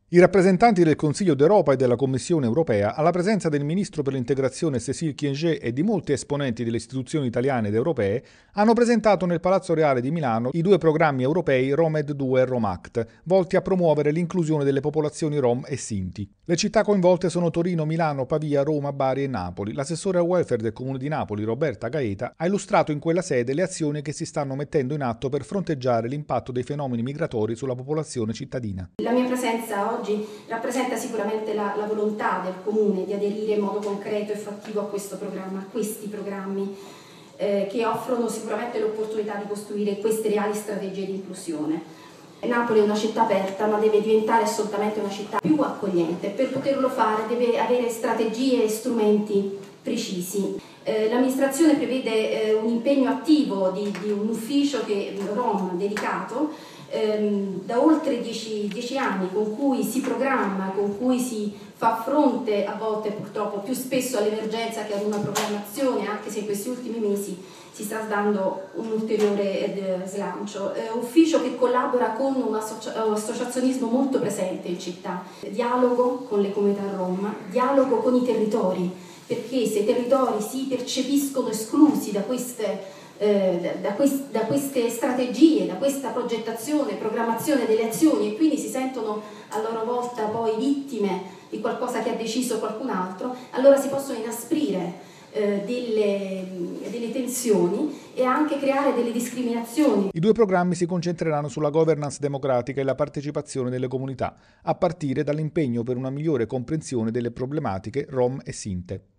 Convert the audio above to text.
I rappresentanti del Consiglio d'Europa e della Commissione europea, alla presenza del ministro per l'integrazione Cécile Kyenge e di molti esponenti delle istituzioni italiane ed europee, hanno presentato nel Palazzo Reale di Milano i due programmi europei Romed 2 e Romact, volti a promuovere l'inclusione delle popolazioni Rom e Sinti. Le città coinvolte sono Torino, Milano, Pavia, Roma, Bari e Napoli. L'assessore al welfare del Comune di Napoli, Roberta Gaeta, ha illustrato in quella sede le azioni che si stanno mettendo in atto per fronteggiare l'impatto dei fenomeni migratori sulla popolazione cittadina. La mia presenza oggi rappresenta sicuramente la volontà del Comune di aderire in modo concreto e fattivo a questo programma, a questi programmi che offrono sicuramente l'opportunità di costruire queste reali strategie di inclusione. Napoli è una città aperta, ma deve diventare assolutamente una città più accogliente. Per poterlo fare deve avere strategie e strumenti precisi. L'amministrazione prevede un impegno attivo di un ufficio Rom dedicato da oltre 10 anni, con cui si programma, con cui si fa fronte a volte purtroppo più spesso all'emergenza che ad una programmazione, anche se in questi ultimi mesi si sta dando un ulteriore slancio. Ufficio che collabora con un associazionismo molto presente in città, dialogo con le comunità rom, dialogo con i territori, perché se i territori si percepiscono esclusi da queste strategie, da questa progettazione, programmazione delle azioni, e quindi si sentono a loro volta poi vittime di qualcosa che ha deciso qualcun altro, allora si possono inasprire delle tensioni e anche creare delle discriminazioni. I due programmi si concentreranno sulla governance democratica e la partecipazione delle comunità, a partire dall'impegno per una migliore comprensione delle problematiche rom e sinte.